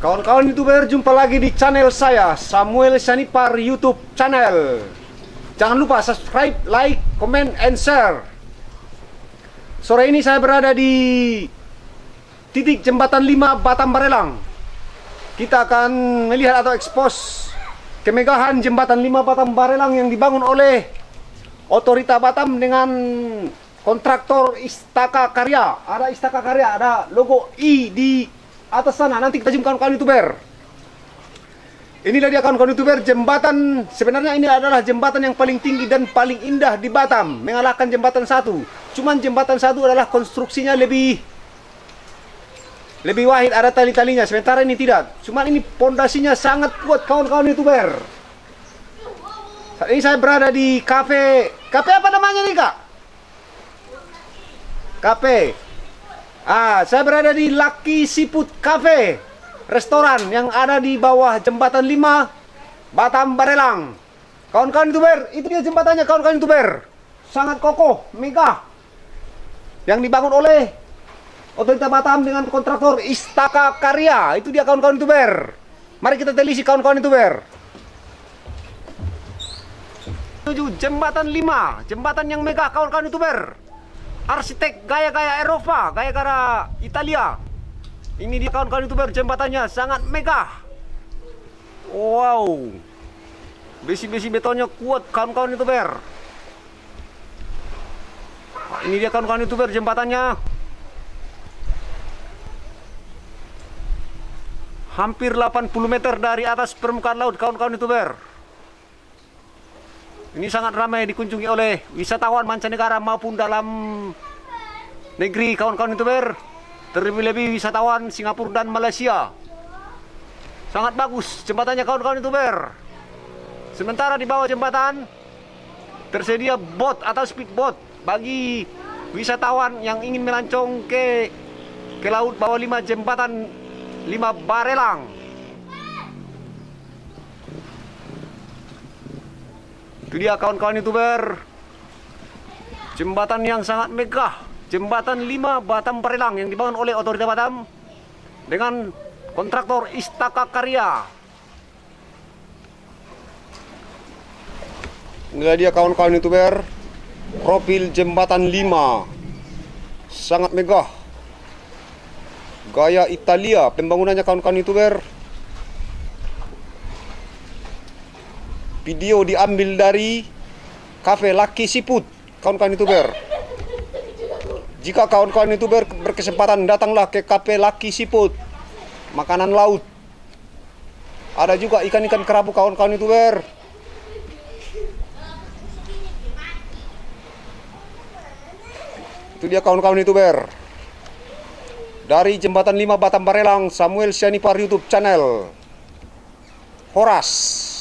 Kawan-kawan YouTuber, jumpa lagi di channel saya, Samuel Syanipar YouTube channel. Jangan lupa subscribe, like, comment, and share. Sore ini saya berada di titik jembatan 5 Batam Barelang. Kita akan melihat atau expose kemegahan jembatan 5 Batam Barelang yang dibangun oleh Otorita Batam dengan kontraktor Istaka Karya. Ada Istaka Karya, ada logo I di atas sana. Nanti kita zoom kawan-kawan YouTuber. Inilah dia kawan-kawan YouTuber, jembatan. Sebenarnya ini adalah jembatan yang paling tinggi dan paling indah di Batam, mengalahkan jembatan 1. Cuman jembatan 1 adalah konstruksinya lebih wahid, ada tali-talinya. Sementara ini tidak. Cuman ini pondasinya sangat kuat kawan-kawan YouTuber. Saat ini saya berada di kafe apa namanya nih kak? Kafe. Saya berada di Lucky Seafood Cafe, restoran yang ada di bawah jembatan 5 Batam Barelang. Kawan-kawan YouTuber, itu dia jembatannya kawan-kawan YouTuber. Sangat kokoh, megah. Yang dibangun oleh Otorita Batam dengan kontraktor Istaka Karya. Itu dia kawan-kawan YouTuber. Mari kita telisik kawan-kawan YouTuber. Menuju jembatan 5, jembatan yang megah kawan-kawan YouTuber. Arsitek gaya-gaya Eropa, gaya-gaya Italia. Ini dia kawan-kawan YouTuber, jembatannya sangat megah. Wow, besi-besi betonnya kuat kawan-kawan YouTuber. Ini dia kawan-kawan YouTuber, jembatannya hampir 80 meter dari atas permukaan laut kawan-kawan YouTuber. Ini sangat ramai dikunjungi oleh wisatawan mancanegara maupun dalam negeri kawan-kawan YouTuber. Terlebih-lebih wisatawan Singapura dan Malaysia. Sangat bagus jembatannya kawan-kawan YouTuber. Sementara di bawah jembatan tersedia boat atau speedboat bagi wisatawan yang ingin melancong ke laut bawah 5 jembatan 5 Barelang. Itu dia kawan-kawan YouTuber, jembatan yang sangat megah, jembatan 5 Batam Barelang yang dibangun oleh Otorita Batam dengan kontraktor Istaka Karya. Inilah dia kawan-kawan YouTuber, profil jembatan 5, sangat megah, gaya Italia pembangunannya kawan-kawan YouTuber. Video diambil dari Cafe Lucky Seafood, kawan-kawan YouTuber. Jika kawan-kawan YouTuber berkesempatan, datanglah ke Cafe Lucky Seafood, makanan laut. Ada juga ikan-ikan kerapu kawan-kawan YouTuber. Itu dia kawan-kawan YouTuber. Dari jembatan 5 Batam Barelang, Samuel Syanipar YouTube channel. Horas.